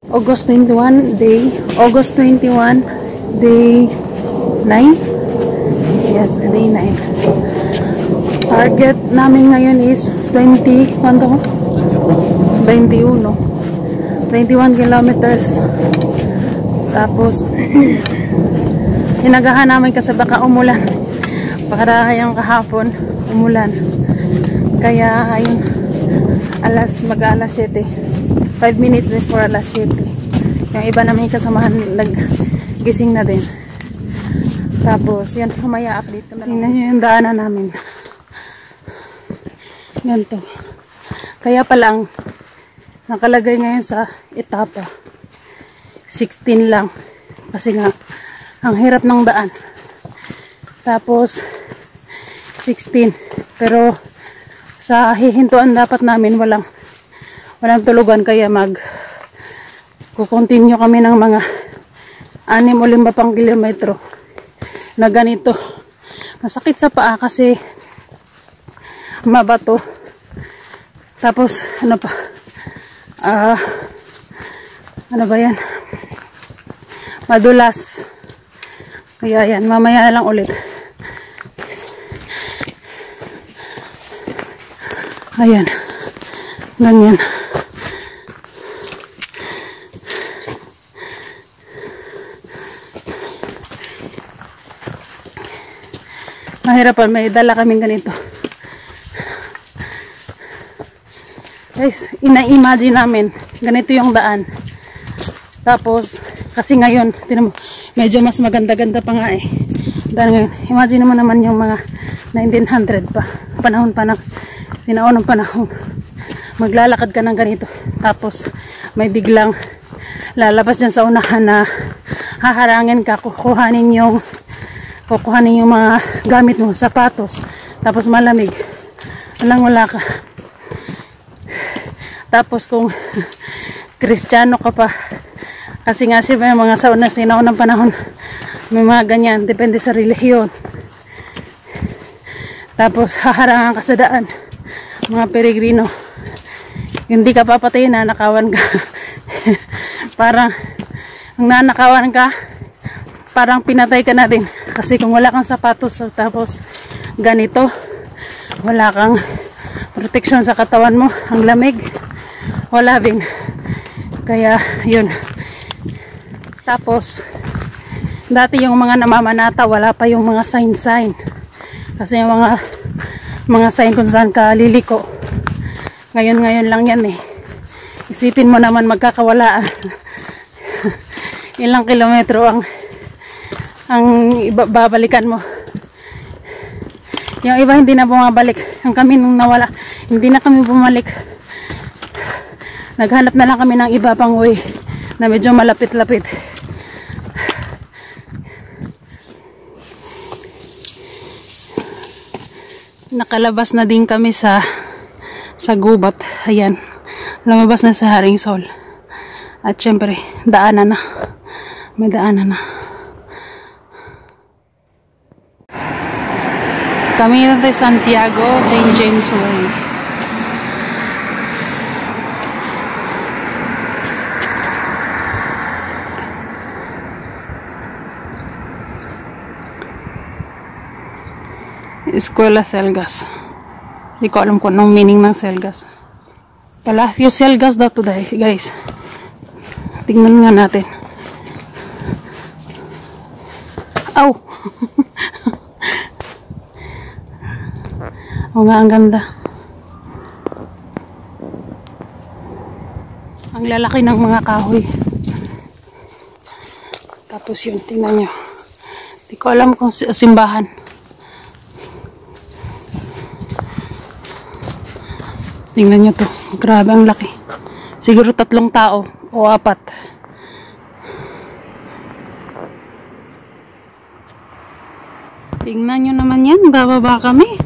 August 21, August 21, day 9. Yes, day 9. Target namin ngayon is 21 kilometers. Tapos hinagahan namin kasi baka umulan. Para yung kahapon umulan. Kaya ayun, mag-alas 7. 5 minutes before alas 7. Yung iba namin kasamahan naggising na din. Tapos yun, mamaya update ko na. Tingnan nyo yung daanan namin. Ganito. Kaya palang nakalagay ngayon sa etapa 16 lang. Kasi nga ang hirap ng daan. Tapos 16. Pero sa hihintuan dapat namin walang tulugan, kaya kukontinue kami ng mga 6 o 5 pang kilometro na ganito. Masakit sa paa kasi mabato. Tapos ano pa, ano ba yan, madulas. Kaya yan, mamaya na lang ulit. Ayan, ganyan. Mahirapan, may dala kaming ganito. Guys, ina-imagine namin ganito yung daan. Tapos kasi ngayon medyo mas maganda-ganda pa nga eh. Dahil ngayon, imagine mo naman yung mga 1900 pa, panahon pa ng sinaunang panahon. Maglalakad ka ng ganito, tapos may biglang lalabas dyan sa unahan na haharangin ka, kukuhanin yung mga gamit mo, sapatos, tapos malamig, wala ka. Tapos kung Kristiyano ka pa, kasi nga siya yung mga sinaunang panahon, may mga ganyan, depende sa relihiyon. Tapos haharangan ka sa daan, mga peregrino, hindi ka papatay, nanakawan ka. Parang ang nanakawan ka, parang pinatay ka na din. Kasi kung wala kang sapatos, tapos ganito, wala kang protection sa katawan mo, ang lamig, wala din. Kaya yun. Tapos dati yung mga namamanata, wala pa yung mga sign. Kasi yung mga sign kung saan ka liliko, ngayon lang yan eh. Isipin mo naman, magkakawalaan. Ilang kilometro ang babalikan mo. Yung iba hindi na bumabalik. Ang kami nung nawala, hindi na kami bumalik. Naghanap na lang kami ng iba pang way na medyo malapit-lapit. Nakalabas na din kami sa gubat. Ayan, lumabas na sa Haring Sol. At syempre, daanan na. May daanan na. Camino de Santiago, St. James Way. Escuela Selgas. Hindi ko alam kung anong meaning ng Selgas. Palacio Selgas daw today, guys. Tingnan nga natin. Aw! O nga, ang ganda. Ang lalaki ng mga kahoy. Tapos yun, tingnan nyo. Hindi ko alam kung simbahan. Tingnan nyo to. Grabe ang laki. Siguro 3 tao o 4. Tingnan nyo naman yan. Bababa kami.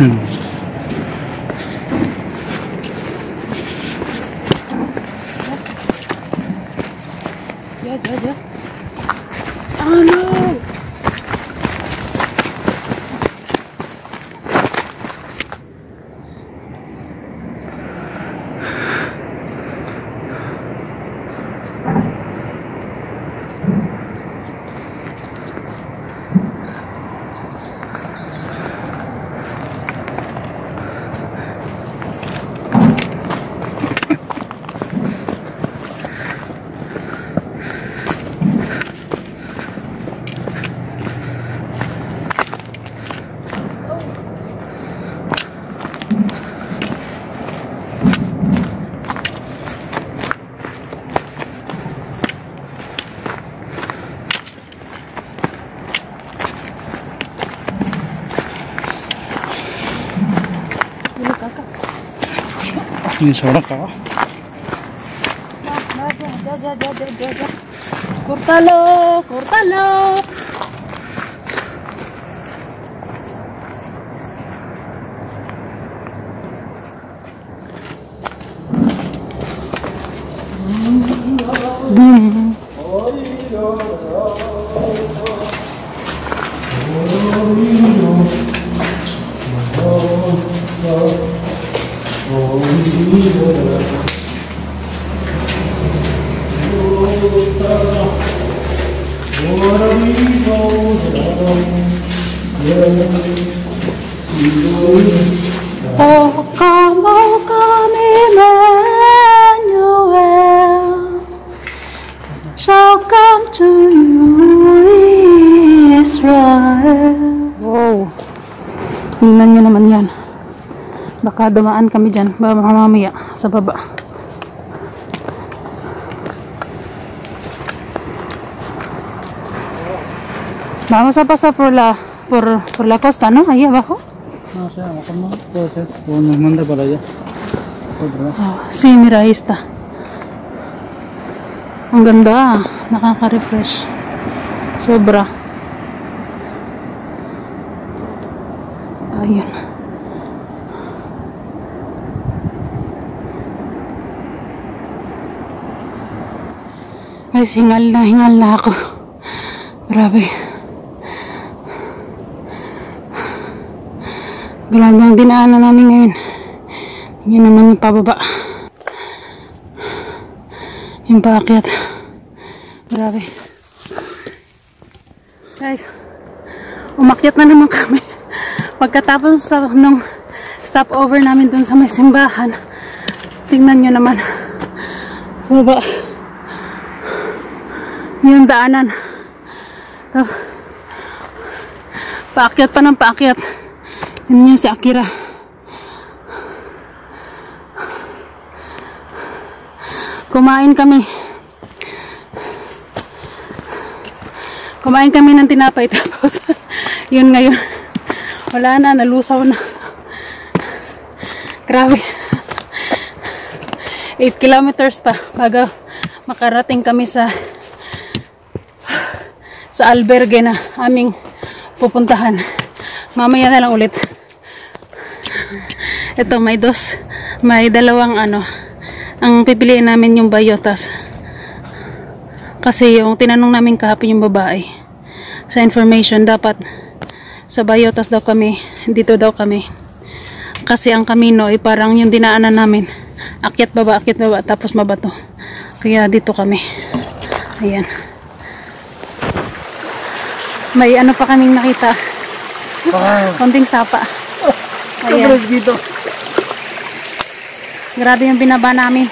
Ya. Oh no! Ini sorak kah? Kurtalo. Boom. Oh, come, Emmanuel, shall come to you, Israel. Wow, tingnan nyo naman yan. Baka dumaan kami dyan, mamaya sa baba. Vamos a pasar por la costa, ¿no? Ahí abajo. No sé, a lo mejor no puede ser. O nos manda para allá. Oh, sí, mira, ahí está. Ang ganda, nakaka-refresh. Sobra. Ayun. Guys, hingal na ako. Grabe. Grabe ang dinaanan namin ngayon. Yan naman yung pababa. Yung paakyat. Grabe. Guys, umakyat na naman kami. Pagkatapos nung stopover namin dun sa may simbahan, tingnan nyo naman. Sa baba. Yung daanan. Paakyat pa ng paakyat. Tingnan nyo si Akira. Kumain kami ng tinapay, tapos yun ngayon wala na, nalusaw na. Grabe. 8 kilometers pa bago makarating kami sa albergue na aming pupuntahan. Mamaya na lang ulit. Ito, may dalawang ang pipiliin namin yung Bayotas. Kasi yung tinanong namin kahapon yung babae sa information, dapat sa Bayotas daw kami, dito daw kami. Kasi ang Camino ay parang yung dinaanan namin, akyat baba, tapos mabato. Kaya dito kami. Ayan. May pa kaming nakita. Konting sapa. Ayan. Grabe yung binaba namin.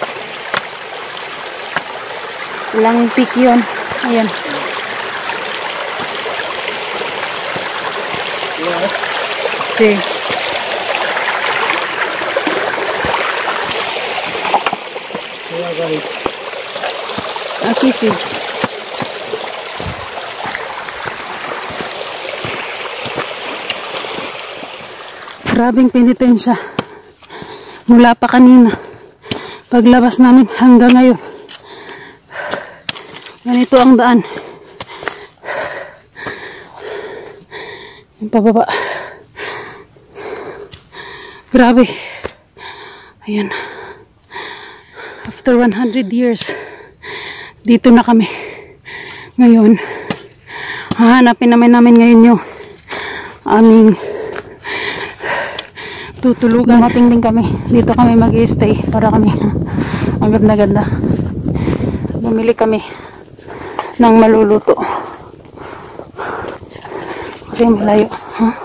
Ilang peak yun. Ayan. Okay. Aquí sí. Grabing penitensya. Mula pa kanina, paglabas namin hanggang ngayon, ganito ang daan. Yung pababa. Grabe. Ayan. After 100 years, dito na kami. Ngayon, hahanapin namin ngayon yung aming tutulugan. Dumating din kami. Dito kami mag-i-stay para kami ang ganda-ganda. Bumili kami ng maluluto. Kasi malayo. Huh?